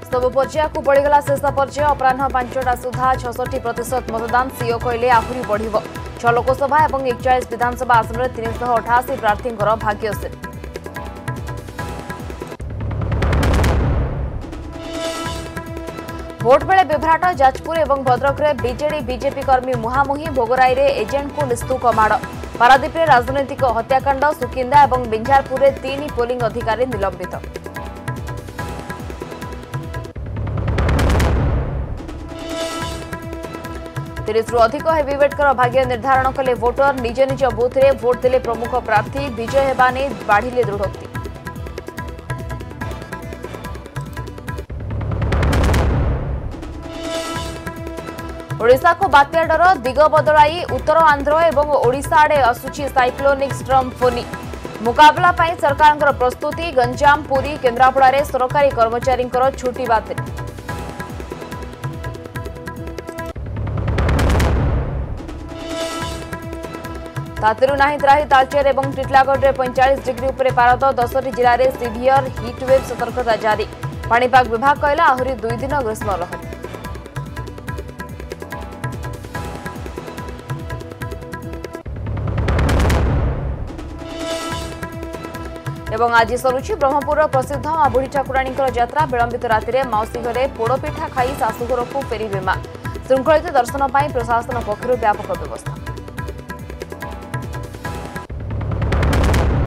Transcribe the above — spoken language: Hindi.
सब पर्याय को बढ़ीगला शेष पर्याय अपराह 5टा सुधा 66% मतदान सीओ कहले आहरी बढ़ 6 लोकसभा और 41 विधानसभा आसन में 388 प्रार्थी भाग्यशील। भोट बेले बिभ्राट जाजपुर और भद्रक में बीजेडी बीजेपी कर्मी मुहांमुही भोगराई में एजेंट को निस्तुक माड़ पारादीप में राजनैतिक हत्याकांड सुकिंदा और बिंझारपुर में 3 पोलिंग अधिकारी निलंबित। 30 रु अधिक हेवीवेटर भाग्य निर्धारण कले भोटर निज निज बूथ में भोट देले प्रमुख प्रार्थी विजय हेबा ने बाढ़िले दृढ़ोक्ति। ओडिशा को बात्या डर दिग बदलाई उत्तर आंध्र और ओडिशा आड़े आसुची साइक्लोनिक स्ट्रम फोनी मुकाबला पाई सरकार प्रस्तुति गंजाम पुरी केन्द्रापड़ा में सरकारी कर्मचारी छुट्टी बातिल। तातेरू नाही त्राही तालचेर और टिटलागढ़ में 45 डिग्री उपर पारद 10 जिले में सिवियर हिटवेव सतर्कता जारी पाणीपाग विभाग कहला आहरी 2 दिन ग्रीष्म लहर। एवं आज सरुची ब्रह्मपुर प्रसिद्ध मां बुढ़ी ठाकुराणी यात्रा विलंबित राति मौसी घरे पोड़पिठा खाई शाशुघर को फेरी विमा श्रृंखलित दर्शन पर प्रशासन पक्षर व्यापक व्यवस्था।